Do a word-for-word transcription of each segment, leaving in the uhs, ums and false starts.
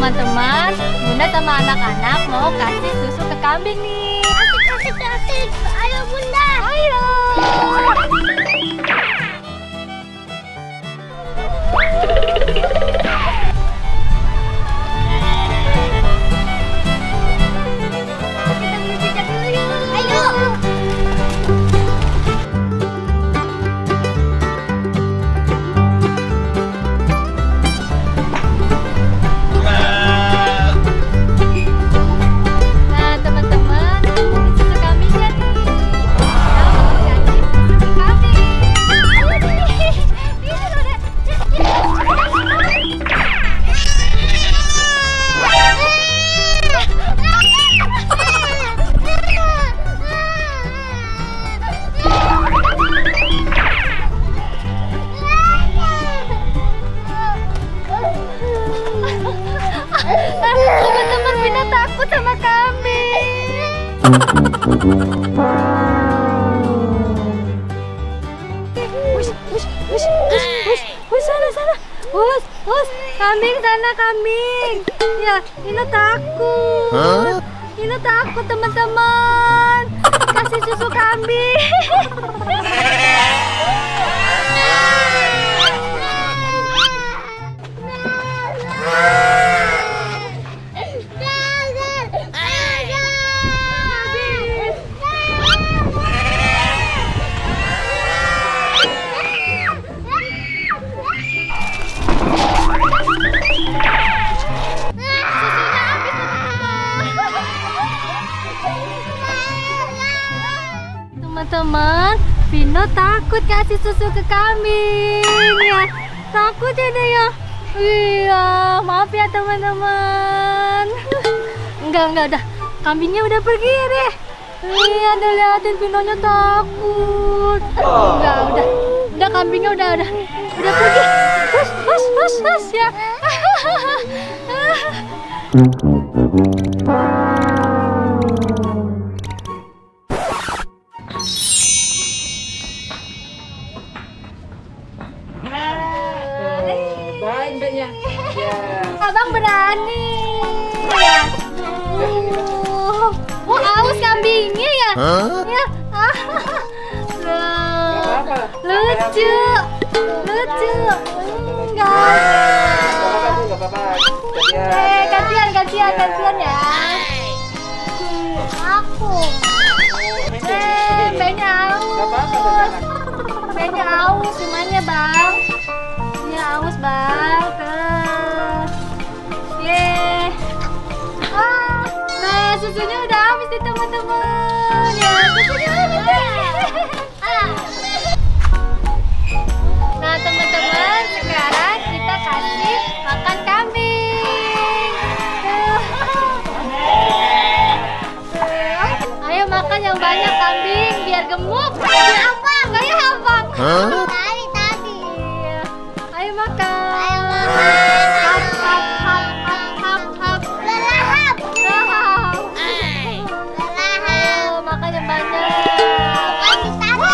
teman-teman, Bunda sama anak-anak mau kasih susu ke kambing nih. Asik, asik, asik. Ayo Bunda. Ayo. Kita ngecek dulu yuk. Ayo. Nah teman-teman, ini susu kambingnya nih. Kita mau kasih susu ke kambing. Ayo nih. Ini udah. Teman-teman, Bina takut sama kambing. Wush, wush, wush, wush, wush, wush, sana, sana. Wush, wush, kambing sana, kambing. Ya, Ina takut. Ina takut teman-teman. Kasih susu kambing. Teman-teman, Vino takut kasih susu ke kambing ya. Takut ya deh ya. Iya, maaf ya teman-teman. Enggak, enggak udah. Kambingnya udah pergi ya deh. Iya, udah liatin Vinonya takut. Enggak, udah. Udah kambingnya udah udah. Udah pergi. Hus, hus, hus, hus ya. Baik mbaknya. Ya. Abang berani. Ya. Uh, Wah, aus kambingnya ya. Ya. Ah. apa-apa. Lucu. Lucu. Enggak. Enggak apa-apa. Eh, gantian, gantian, gantian ya. Aku. Eh, banyak aus. Banyak aus, gimana bang? Ya aus bang, terus. Yeay. Ah, nah susunya udah habis nih teman-teman. Ya, susunya habis nih. Nah teman-teman, sekarang kita kasih makan kambing. Ayo makan yang banyak kambing biar gemuk. Kayak abang, kayak abang. Tadi, tadi. Ayo makan. Ayo makan. Hap, hap, hap, hap, hap, hap. Lelahap. Lahap. Lelahap. Oh, makan yang banyak. Kasih tadi.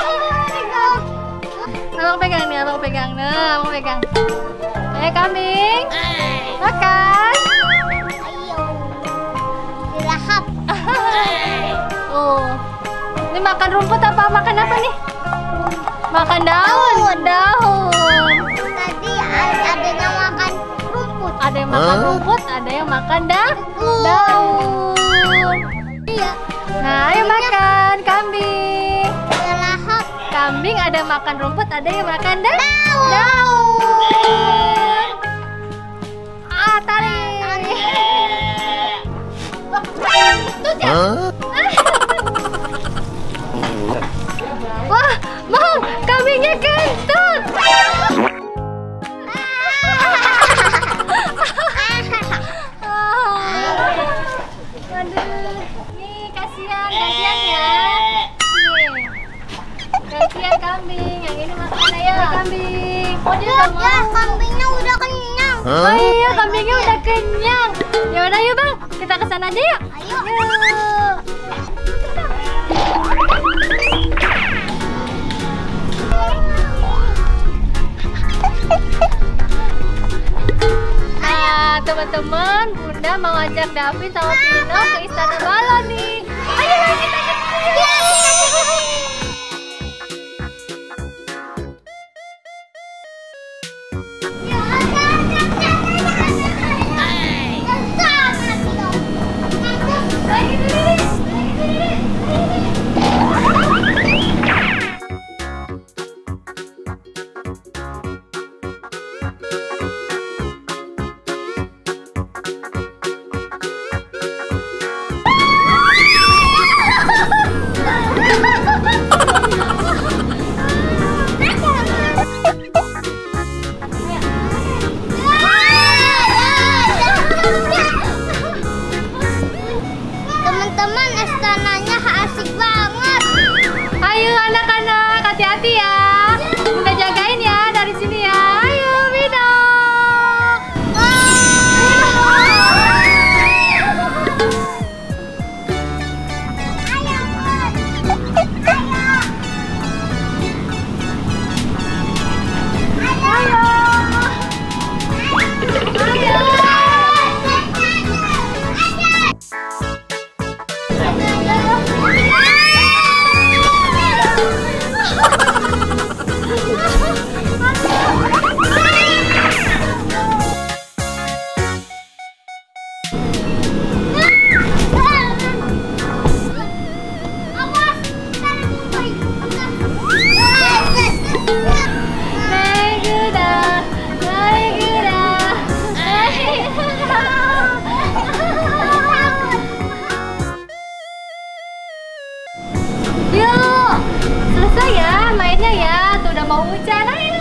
Abang pegang nih, abang pegang. Nah, abang pegang. Ayo kambing. Makan. Ayo. Lelahap. Oh. Ini makan rumput apa makan apa nih? Makan daun, daun. Tadi ada yang makan rumput. Ada yang makan rumput, ada yang makan da daun. Iya. Nah, ayo makan kambing. Lelahap. Kambing ada yang makan rumput, ada yang makan da Daun. daun. Ah, tarik. Tuh, ya. Wah, Bang, kambingnya kentut. Aduh, nih kasihan, kasihan ya. Nih, kasihan kambing. Yang ini makan ayo kambing. Oh dia nggak Ya, mau. kambingnya udah kenyang. Oh iya, kambingnya udah kenyang. Ya udah yuk bang, kita ke sana aja yuk. Ayo. Yuk. Nah teman-teman. teman-teman, Bunda mau ajak Davin sama Vino ke Istana Balon nih. Ayo kita ke Teman-teman, istananya asik banget. Ayo anak-anak, hati-hati ya. Bunda jagain ya dari sini ya. Ayo Vino. Yuk, selesai ya mainnya ya. Tuh udah mau hujan. Ayo.